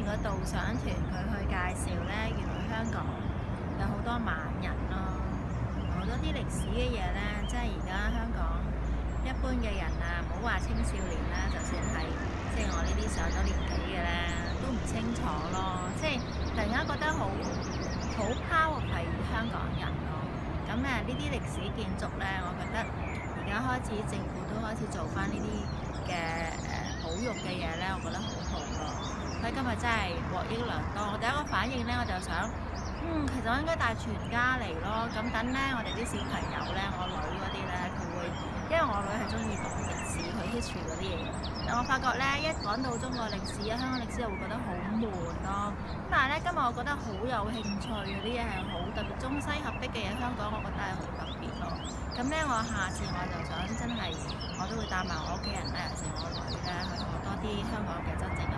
然個導賞團佢去介紹呢，原來香港有好多猛人咯，好多啲歷史嘅嘢呢，即係而家香港一般嘅人啊，唔好話青少年啦，就算係即係我呢啲上咗年紀嘅呢，都唔清楚咯。即係突然間覺得好 proud 係香港人咯。咁呢啲歷史建築呢，我覺得而家開始政府都開始做翻呢啲嘅保育嘅嘢呢，我覺得好好咯。所以今日真係獲益良多。我第一個反應呢，我就想，其實我應該帶全家嚟咯。咁等呢，我哋啲小朋友呢，我女嗰啲呢，佢會，因為我女係中意讀歷史，佢 history 嗰啲嘢。但我發覺呢，一講到中國歷史啊、香港歷史，就會覺得好悶咯。咁但係呢，今日我覺得好有興趣，嗰啲嘢係好特別，中西合璧嘅嘢，香港我覺得係好特別咯。咁呢，我下次我就想真係，我都會帶埋我屋企人呢，尤其是我女呢，去學多啲香港嘅真正